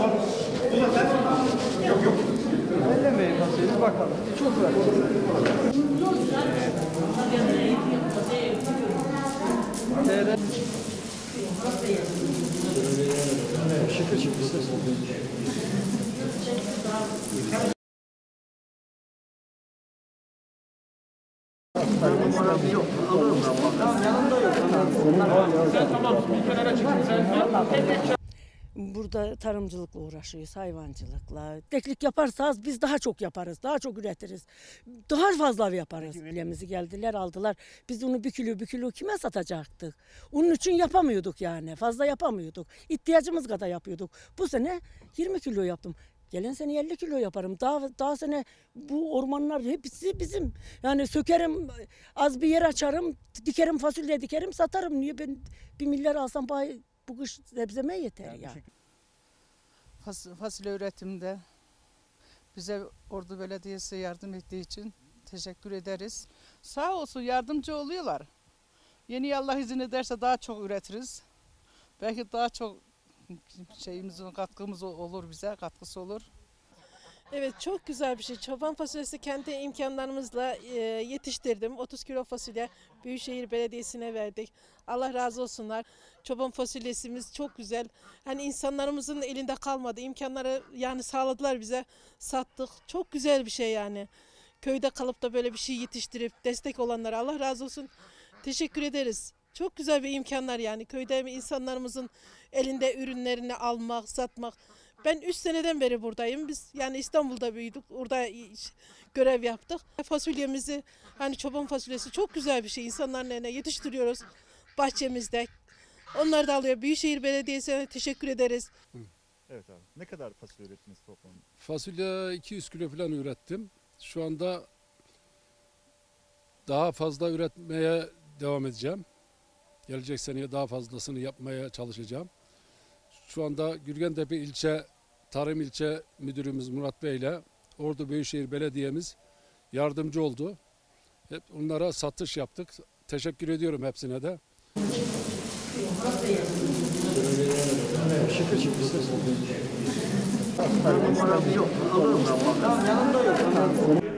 Ellemeyin masayı, bir bakalım. Çok var. Şıkır şıkır ses oluyor. Yok, alırım ben. Yanında yok. Sen tamam, bir kenara çıkın sen. Burada tarımcılıkla uğraşıyoruz, hayvancılıkla. Teknik yaparsanız biz daha çok yaparız, daha çok üretiriz. Daha fazla yaparız. Ülkemizi geldiler, aldılar. Biz onu bir kilo kime satacaktık? Onun için yapamıyorduk yani, fazla yapamıyorduk. İhtiyacımız kadar yapıyorduk. Bu sene 20 kilo yaptım. Gelen sene 50 kilo yaparım. Daha sene bu ormanlar hepsi bizim. Yani sökerim, az bir yer açarım, dikerim, fasulye dikerim, satarım. Niye ben 1 milyar alsam bu kış sebzeme yeter ya. Fasulye üretiminde bize Ordu Belediyesi yardım ettiği için teşekkür ederiz. Sağ olsun yardımcı oluyorlar. Yeni Allah izin ederse daha çok üretiriz. Belki daha çok katkımız olur bize, katkısı olur. Evet, çok güzel bir şey. Çoban fasulyesi kendi imkanlarımızla yetiştirdim. 30 kilo fasulye Büyükşehir Belediyesi'ne verdik. Allah razı olsunlar. Çoban fasulyesimiz çok güzel. Hani insanlarımızın elinde kalmadı. İmkanları yani sağladılar bize. Sattık. Çok güzel bir şey yani. Köyde kalıp da böyle bir şey yetiştirip destek olanlara Allah razı olsun. Teşekkür ederiz. Çok güzel bir imkanlar yani. Köyde insanlarımızın elinde ürünlerini almak, satmak. Ben 3 seneden beri buradayım. Biz yani İstanbul'da büyüdük. Orada görev yaptık. Fasulyemizi hani çoban fasulyesi çok güzel bir şey. İnsanların eline yetiştiriyoruz bahçemizde. Onlar da alıyor. Büyükşehir Belediyesi'ne teşekkür ederiz. Evet abi. Ne kadar fasulye ürettiniz toplamda? Fasulye 200 kilo falan ürettim. Şu anda daha fazla üretmeye devam edeceğim. Gelecek seneye daha fazlasını yapmaya çalışacağım. Şu anda Gürgentepe Tarım İlçe Müdürümüz Murat Bey ile Ordu Büyükşehir Belediye'miz yardımcı oldu. Hep onlara satış yaptık. Teşekkür ediyorum hepsine de. Şıkır şıkır ses oluyor. Yok, alırım ben. Yanında yok.